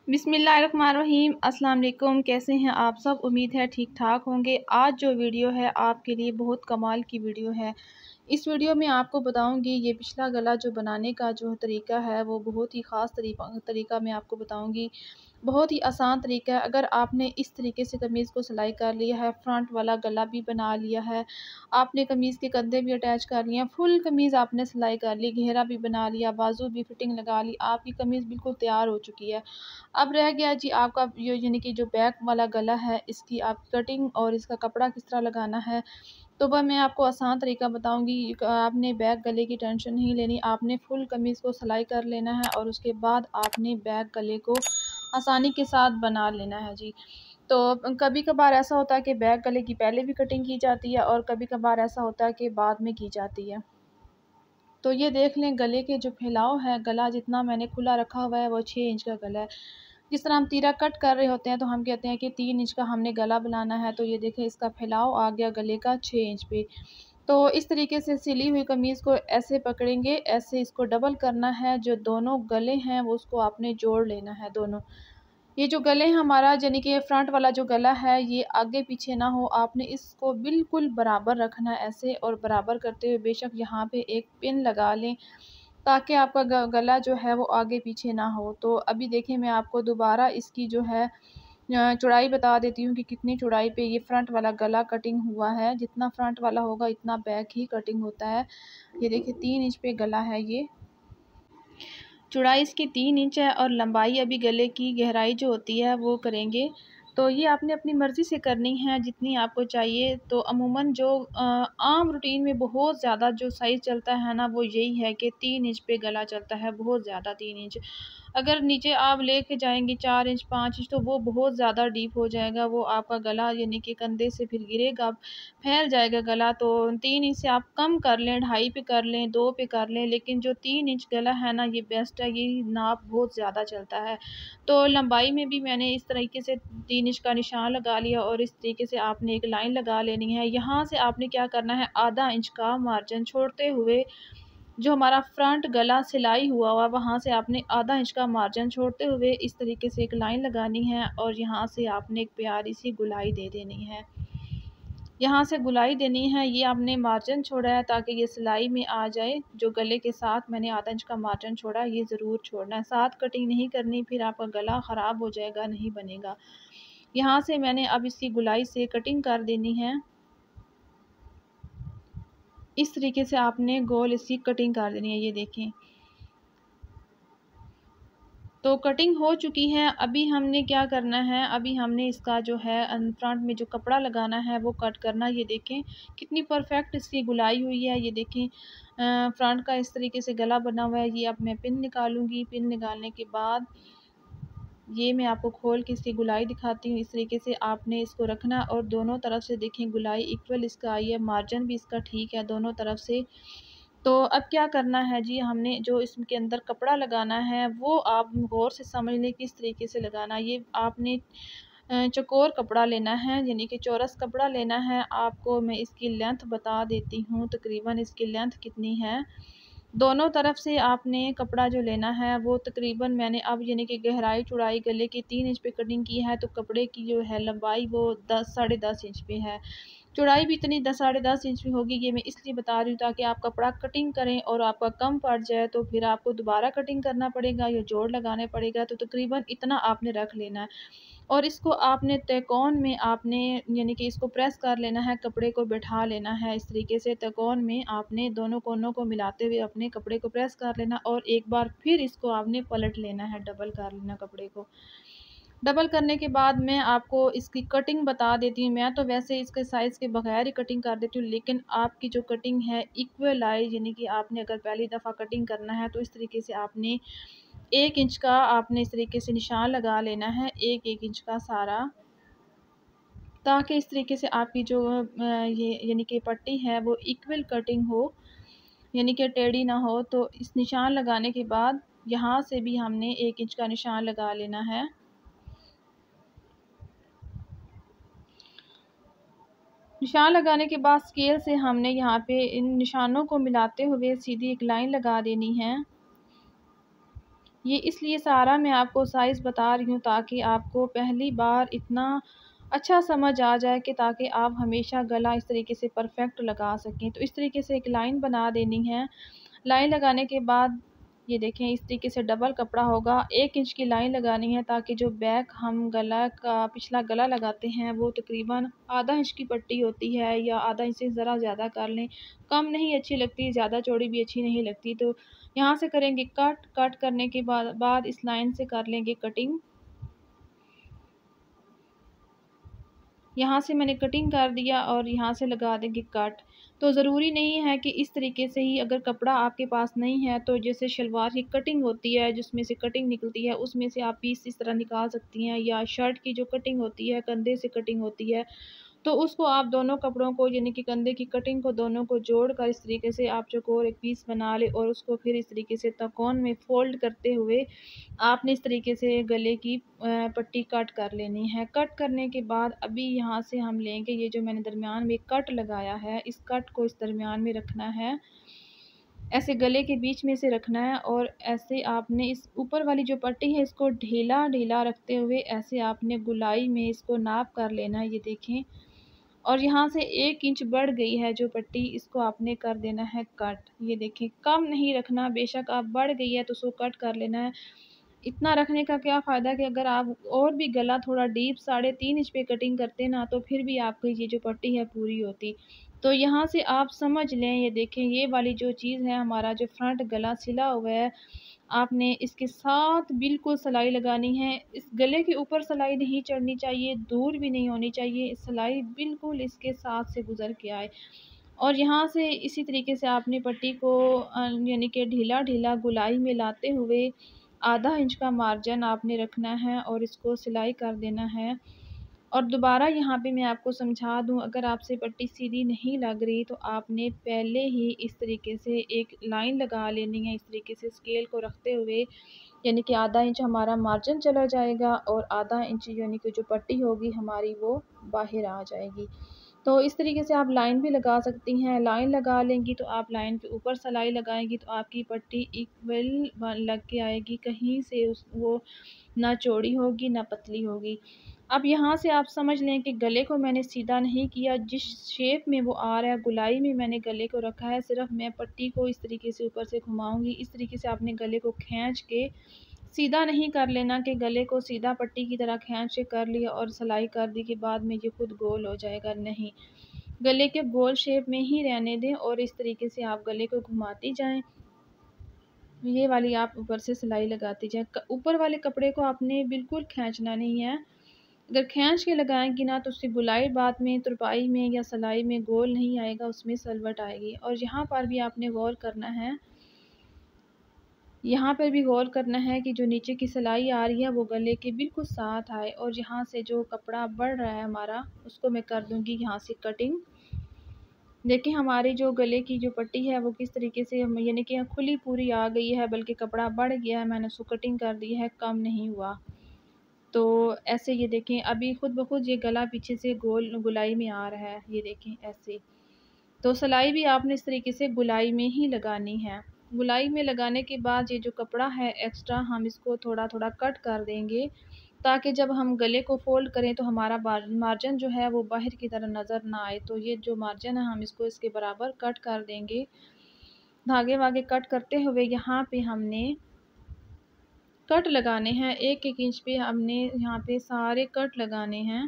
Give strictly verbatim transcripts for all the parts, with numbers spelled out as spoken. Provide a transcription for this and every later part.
बिस्मिल्लाहिर्रहमानिर्रहीम। अस्सलाम वालेकुम। कैसे हैं आप सब? उम्मीद है ठीक ठाक होंगे। आज जो वीडियो है आपके लिए बहुत कमाल की वीडियो है। इस वीडियो में आपको बताऊंगी ये पिछला गला जो बनाने का जो तरीका है वो बहुत ही ख़ास तरीका तरीका मैं आपको बताऊंगी। बहुत ही आसान तरीका है। अगर आपने इस तरीके से कमीज़ को सिलाई कर लिया है, फ्रंट वाला गला भी बना लिया है, आपने कमीज़ के कंधे भी अटैच कर लिए हैं, फुल कमीज़ आपने सिलाई कर ली, घेरा भी बना लिया, बाजू भी फिटिंग लगा ली, आपकी कमीज़ बिल्कुल तैयार हो चुकी है। अब रह गया जी आपका यो यानी कि जो बैक वाला गला है इसकी आप कटिंग और इसका कपड़ा किस तरह लगाना है। तो वह मैं आपको आसान तरीका बताऊंगी। आपने बैक गले की टेंशन नहीं लेनी, आपने फुल कमीज़ को सिलाई कर लेना है और उसके बाद आपने बैक गले को आसानी के साथ बना लेना है जी। तो कभी कभार ऐसा होता है कि बैक गले की पहले भी कटिंग की जाती है और कभी कभार ऐसा होता है कि बाद में की जाती है। तो ये देख लें गले के जो फैलाव है, गला जितना मैंने खुला रखा हुआ है वो छः इंच का गला है। जिस तरह हम तीरा कट कर रहे होते हैं तो हम कहते हैं कि तीन इंच का हमने गला बनाना है, तो ये देखें इसका फैलाव आ गया गले का छः इंच पे। तो इस तरीके से सिली हुई कमीज़ को ऐसे पकड़ेंगे, ऐसे इसको डबल करना है, जो दोनों गले हैं वो उसको आपने जोड़ लेना है दोनों। ये जो गले हैं हमारा यानी कि फ्रंट वाला जो गला है ये आगे पीछे ना हो, आपने इसको बिल्कुल बराबर रखना है ऐसे, और बराबर करते हुए बेशक यहाँ पे एक पिन लगा लें ताकि आपका गला जो है वो आगे पीछे ना हो। तो अभी देखें मैं आपको दोबारा इसकी जो है चौड़ाई बता देती हूँ कि कितनी चौड़ाई पे ये फ्रंट वाला गला कटिंग हुआ है। जितना फ्रंट वाला होगा इतना बैक ही कटिंग होता है। ये देखिए तीन इंच पे गला है, ये चौड़ाई इसकी तीन इंच है और लंबाई अभी गले की गहराई जो होती है वो करेंगे। तो ये आपने अपनी मर्ज़ी से करनी है जितनी आपको चाहिए। तो अमूमन जो आम रूटीन में बहुत ज़्यादा जो साइज़ चलता है ना वो यही है कि तीन इंच पे गला चलता है, बहुत ज़्यादा तीन इंच। अगर नीचे आप लेके जाएंगे चार इंच पाँच इंच तो वो बहुत ज़्यादा डीप हो जाएगा, वो आपका गला यानी कि कंधे से फिर गिरेगा, फैल जाएगा गला। तो तीन इंच से आप कम कर लें, ढाई पे कर लें, दो पे कर लें, लेकिन जो तीन इंच गला है ना ये बेस्ट है, ये नाप बहुत ज़्यादा चलता है। तो लंबाई में भी मैंने इस तरीके से तीन इंच का निशान लगा लिया और इस तरीके से आपने एक लाइन लगा लेनी है। यहाँ से आपने क्या करना है, आधा इंच का मार्जिन छोड़ते हुए जो हमारा फ्रंट गला सिलाई हुआ हुआ वहाँ से आपने आधा इंच का मार्जिन छोड़ते हुए इस तरीके से एक लाइन लगानी है और यहाँ से आपने एक प्यारी सी गुलाई दे देनी है। यहाँ से गुलाई देनी है, ये आपने मार्जिन छोड़ा है ताकि ये सिलाई में आ जाए। जो गले के साथ मैंने आधा इंच का मार्जिन छोड़ा ये ज़रूर छोड़ना है, साथ कटिंग नहीं करनी, फिर आपका गला ख़राब हो जाएगा, नहीं बनेगा। यहाँ से मैंने अब इसकी गुलाई से कटिंग कर देनी है। इस तरीके से आपने गोल इसकी कटिंग कर देनी है। ये देखें तो कटिंग हो चुकी है। अभी हमने क्या करना है, अभी हमने इसका जो है फ्रंट में जो कपड़ा लगाना है वो कट करना। ये देखें कितनी परफेक्ट इसकी गुलाई हुई है। ये देखें फ्रंट का इस तरीके से गला बना हुआ है। ये अब मैं पिन निकालूंगी, पिन निकालने के बाद ये मैं आपको खोल के इसकी गुलाई दिखाती हूँ। इस तरीके से आपने इसको रखना और दोनों तरफ से देखें गुलाई इक्वल इसका आई है, मार्जिन भी इसका ठीक है दोनों तरफ से। तो अब क्या करना है जी, हमने जो इसके अंदर कपड़ा लगाना है वो आप गौर से समझ लें किस तरीके से लगाना। ये आपने चौकोर कपड़ा लेना है यानी कि चौरस कपड़ा लेना है। आपको मैं इसकी लेंथ बता देती हूँ तकरीबन इसकी लेंथ कितनी है। दोनों तरफ से आपने कपड़ा जो लेना है वो तकरीबन मैंने अब यानी कि गहराई चौड़ाई गले की तीन इंच पे कटिंग की है, तो कपड़े की जो है लंबाई वो दस साढ़े दस इंच पे है, चौड़ाई भी इतनी दस साढ़े दस इंच में होगी। ये मैं इसलिए बता रही हूँ ताकि आप कपड़ा कटिंग करें और आपका कम पड़ जाए तो फिर आपको दोबारा कटिंग करना पड़ेगा या जोड़ लगाने पड़ेगा। तो तकरीबन इतना आपने रख लेना है और इसको आपने तहकोन में आपने यानी कि इसको प्रेस कर लेना है, कपड़े को बैठा लेना है। इस तरीके से तहकोन में आपने दोनों कोनों को मिलाते हुए अपने कपड़े को प्रेस कर लेना और एक बार फिर इसको आपने पलट लेना है, डबल कर लेना कपड़े को। डबल करने के बाद मैं आपको इसकी कटिंग बता देती हूँ। मैं तो वैसे इसके साइज़ के बगैर ही कटिंग कर देती हूँ, लेकिन आपकी जो कटिंग है इक्वल आए, यानी कि आपने अगर पहली दफ़ा कटिंग करना है तो इस तरीके से आपने एक इंच का आपने इस तरीके से निशान लगा लेना है, एक एक इंच का सारा, ताकि इस तरीके से आपकी जो ये यानी कि पट्टी है वो इक्वल कटिंग हो, यानी कि टेढ़ी ना हो। तो इस निशान लगाने के बाद यहाँ से भी हमने एक इंच का निशान लगा लेना है। निशान लगाने के बाद स्केल से हमने यहाँ पे इन निशानों को मिलाते हुए सीधी एक लाइन लगा देनी है। ये इसलिए सारा मैं आपको साइज़ बता रही हूँ ताकि आपको पहली बार इतना अच्छा समझ आ जाए कि ताकि आप हमेशा गला इस तरीके से परफेक्ट लगा सकें। तो इस तरीके से एक लाइन बना देनी है। लाइन लगाने के बाद ये देखें इस तरीके से डबल कपड़ा होगा, एक इंच की लाइन लगानी है ताकि जो बैक हम गला का पिछला गला लगाते हैं वो तकरीबन आधा इंच की पट्टी होती है, या आधा इंच से ज़रा ज़्यादा कर लें। कम नहीं अच्छी लगती, ज़्यादा चौड़ी भी अच्छी नहीं लगती। तो यहाँ से करेंगे कट, कट करने के बाद बाद इस लाइन से कर लेंगे कटिंग। यहाँ से मैंने कटिंग कर दिया और यहाँ से लगा देंगे कट। तो ज़रूरी नहीं है कि इस तरीके से ही, अगर कपड़ा आपके पास नहीं है तो जैसे शलवार की कटिंग होती है जिसमें से कटिंग निकलती है उसमें से आप पीस इस तरह निकाल सकती हैं, या शर्ट की जो कटिंग होती है कंधे से कटिंग होती है तो उसको आप दोनों कपड़ों को यानी कि कंधे की कटिंग को दोनों को जोड़कर इस तरीके से आप चौकोर एक पीस बना लें और उसको फिर इस तरीके से तकोन में फ़ोल्ड करते हुए आपने इस तरीके से गले की पट्टी कट कर लेनी है। कट करने के बाद अभी यहाँ से हम लेंगे ये जो मैंने दरमियान में कट लगाया है, इस कट को इस दरमियान में रखना है, ऐसे गले के बीच में से रखना है और ऐसे आपने इस ऊपर वाली जो पट्टी है इसको ढीला ढीला रखते हुए ऐसे आपने गुलाई में इसको नाप कर लेना है। ये देखें, और यहाँ से एक इंच बढ़ गई है जो पट्टी, इसको आपने कर देना है कट। ये देखें, कम नहीं रखना, बेशक आप बढ़ गई है तो उसको कट कर लेना है। इतना रखने का क्या फ़ायदा कि अगर आप और भी गला थोड़ा डीप साढ़े तीन इंच पे कटिंग करते ना तो फिर भी आपकी ये जो पट्टी है पूरी होती। तो यहाँ से आप समझ लें, ये देखें ये वाली जो चीज़ है हमारा जो फ्रंट गला सिला हुआ है, आपने इसके साथ बिल्कुल सिलाई लगानी है। इस गले के ऊपर सिलाई नहीं चढ़नी चाहिए, दूर भी नहीं होनी चाहिए, सिलाई बिल्कुल इसके साथ से गुज़र के आए। और यहाँ से इसी तरीके से आपने पट्टी को अ, यानी कि ढीला-ढीला गुलाई में लाते हुए आधा इंच का मार्जिन आपने रखना है और इसको सिलाई कर देना है। और दोबारा यहाँ पे मैं आपको समझा दूँ, अगर आपसे पट्टी सीधी नहीं लग रही तो आपने पहले ही इस तरीके से एक लाइन लगा लेनी है, इस तरीके से स्केल को रखते हुए, यानी कि आधा इंच हमारा मार्जिन चला जाएगा और आधा इंच यानी कि जो पट्टी होगी हमारी वो बाहर आ जाएगी। तो इस तरीके से आप लाइन भी लगा सकती हैं। लाइन लगा लेंगी तो आप लाइन के ऊपर सिलाई लगाएँगी तो आपकी पट्टी इक्वल ब लग के आएगी, कहीं से उस वो ना चौड़ी होगी ना पतली होगी। अब यहाँ से आप समझ लें कि गले को मैंने सीधा नहीं किया, जिस शेप में वो आ रहा है गुलाई में मैंने गले को रखा है, सिर्फ़ मैं पट्टी को इस तरीके से ऊपर से घुमाऊँगी। इस तरीके से आपने गले को खींच के सीधा नहीं कर लेना कि गले को सीधा पट्टी की तरह खींच के कर लिया और सिलाई कर दी के बाद में ये खुद गोल हो जाएगा, नहीं। गले के गोल शेप में ही रहने दें और इस तरीके से आप गले को घुमाती जाएँ। ये वाली आप ऊपर से सिलाई लगाती जाएँ। क ऊपर वाले कपड़े को आपने बिल्कुल खींचना नहीं है। अगर खींच के लगाएँगी ना तो उससे गुलाई बाद में तुरपाई में या सिलाई में गोल नहीं आएगा, उसमें सलवट आएगी। और यहाँ पर भी आपने गौर करना है, यहाँ पर भी गौर करना है कि जो नीचे की सिलाई आ रही है वो गले के बिल्कुल साथ आए, और यहाँ से जो कपड़ा बढ़ रहा है हमारा उसको मैं कर दूँगी यहाँ से कटिंग। देखिए हमारी जो गले की जो पट्टी है वो किस तरीके से हम यानी कि खुली पूरी आ गई है, बल्कि कपड़ा बढ़ गया है, मैंने उसको कटिंग कर दी है, कम नहीं हुआ। तो ऐसे ये देखें अभी खुद ब खुद ये गला पीछे से गोल गुलाई में आ रहा है, ये देखें ऐसे। तो सिलाई भी आपने इस तरीके से गुलाई में ही लगानी है। गुलाई में लगाने के बाद ये जो कपड़ा है एक्स्ट्रा हम इसको थोड़ा-थोड़ा कट कर देंगे, ताकि जब हम गले को फ़ोल्ड करें तो हमारा बार मार्जिन जो है वो बाहर की तरह नज़र ना आए। तो ये जो मार्जिन है हम इसको इसके बराबर कट कर देंगे। धागे-वागे कट करते हुए यहाँ पे हमने कट लगाने हैं, एक-एक इंच पे हमने यहाँ पे सारे कट लगाने हैं।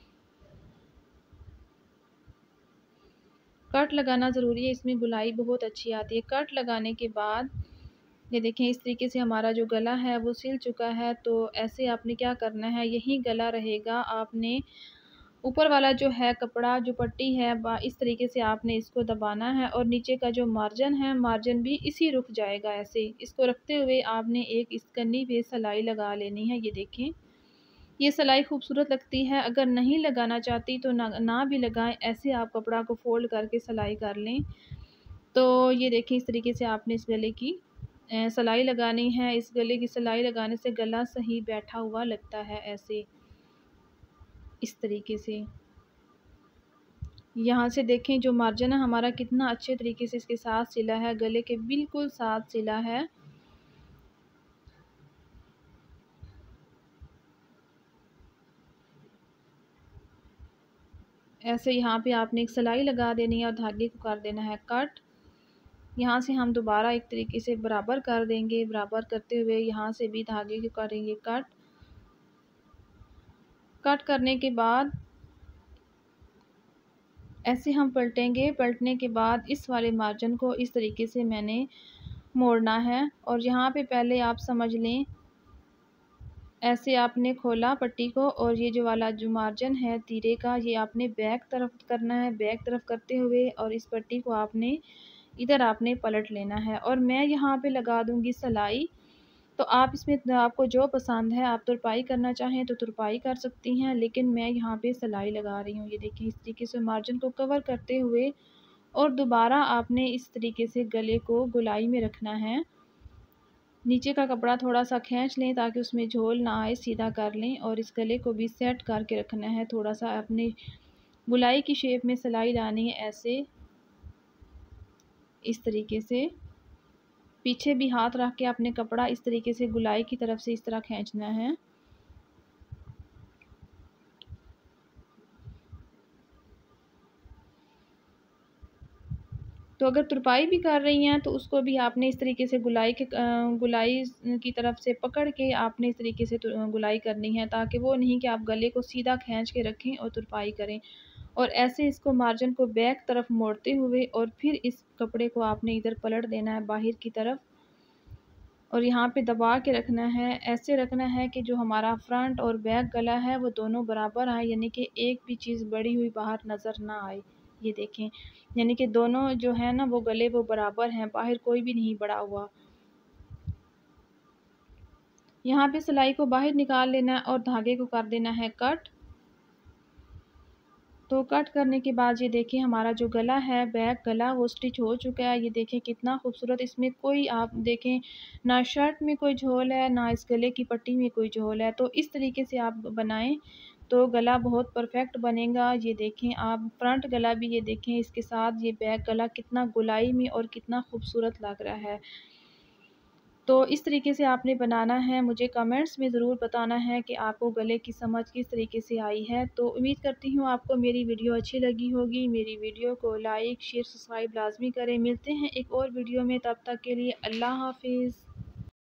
कट लगाना ज़रूरी है, इसमें गुलाई बहुत अच्छी आती है। कट लगाने के बाद ये देखें इस तरीके से हमारा जो गला है वो सिल चुका है। तो ऐसे आपने क्या करना है, यही गला रहेगा, आपने ऊपर वाला जो है कपड़ा जो पट्टी है बा इस तरीके से आपने इसको दबाना है और नीचे का जो मार्जिन है मार्जिन भी इसी रुक जाएगा ऐसे। इसको रखते हुए आपने एक इस कन्नी पे सिलाई लगा लेनी है। ये देखें ये सिलाई खूबसूरत लगती है, अगर नहीं लगाना चाहती तो ना ना भी लगाएं, ऐसे आप कपड़ा को फ़ोल्ड करके सिलाई कर लें। तो ये देखिए इस तरीके से आपने इस गले की अ, सिलाई लगानी है। इस गले की सिलाई लगाने से गला सही बैठा हुआ लगता है ऐसे, इस तरीके से। यहाँ से देखें जो मार्जिन है हमारा कितना अच्छे तरीके से इसके साथ सिला है, गले के बिल्कुल साथ सिला है। ऐसे यहाँ पे आपने एक सिलाई लगा देनी है और धागे को कर देना है कट। यहाँ से हम दोबारा एक तरीके से बराबर कर देंगे, बराबर करते हुए यहाँ से भी धागे को करेंगे कट। कट करने के बाद ऐसे हम पलटेंगे। पलटने के बाद इस वाले मार्जिन को इस तरीके से मैंने मोड़ना है और यहाँ पे पहले आप समझ लें, ऐसे आपने खोला पट्टी को और ये जो वाला जो मार्जिन है तीरे का ये आपने बैक तरफ करना है। बैक तरफ करते हुए और इस पट्टी को आपने इधर आपने पलट लेना है और मैं यहाँ पे लगा दूँगी सिलाई। तो आप इसमें आपको जो पसंद है, आप तुरपाई करना चाहें तो तुरपाई कर सकती हैं, लेकिन मैं यहाँ पे सिलाई लगा रही हूँ। ये देखिए इस तरीके से मार्जिन को कवर करते हुए और दोबारा आपने इस तरीके से गले को गोलाई में रखना है। नीचे का कपड़ा थोड़ा सा खींच लें ताकि उसमें झोल ना आए, सीधा कर लें और इस गले को भी सेट करके रखना है। थोड़ा सा अपने गोलाई की शेप में सिलाई लानी है, ऐसे इस तरीके से पीछे भी हाथ रख के अपने कपड़ा इस तरीके से गोलाई की तरफ से इस तरह खींचना है। तो अगर तुरपाई भी कर रही हैं तो उसको भी आपने इस तरीके से गोलाई के गोलाई की तरफ से पकड़ के आपने इस तरीके से गोलाई करनी है, ताकि वो नहीं कि आप गले को सीधा खींच के रखें और तुरपाई करें। और ऐसे इसको मार्जिन को बैक तरफ मोड़ते हुए और फिर इस कपड़े को आपने इधर पलट देना है बाहर की तरफ और यहाँ पे दबा के रखना है। ऐसे रखना है कि जो हमारा फ्रंट और बैक गला है वो दोनों बराबर आए, यानी कि एक भी चीज़ बड़ी हुई बाहर नज़र ना आए। ये देखें, यानी कि दोनों जो है ना वो गले वो बराबर हैं, बाहर कोई भी नहीं बड़ा हुआ। यहाँ पे सिलाई को बाहर निकाल लेना है और धागे को कर देना है कट। तो कट करने के बाद ये देखिए हमारा जो गला है, बैक गला, वो स्टिच हो चुका है। ये देखें कितना खूबसूरत, इसमें कोई आप देखें ना शर्ट में कोई झोल है ना इस गले की पट्टी में कोई झोल है। तो इस तरीके से आप बनाएं तो गला बहुत परफेक्ट बनेगा। ये देखें आप फ्रंट गला भी ये देखें, इसके साथ ये बैक गला कितना गोलाई में और कितना खूबसूरत लग रहा है। तो इस तरीके से आपने बनाना है। मुझे कमेंट्स में ज़रूर बताना है कि आपको गले की समझ किस तरीके से आई है। तो उम्मीद करती हूँ आपको मेरी वीडियो अच्छी लगी होगी। मेरी वीडियो को लाइक शेयर सब्सक्राइब लाजमी करें। मिलते हैं एक और वीडियो में, तब तक के लिए अल्लाह हाफिज़।